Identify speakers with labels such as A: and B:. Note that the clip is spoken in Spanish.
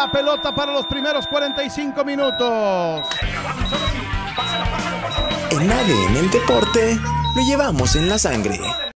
A: la pelota para los primeros 45 minutos.
B: En ADN el deporte lo llevamos en la sangre.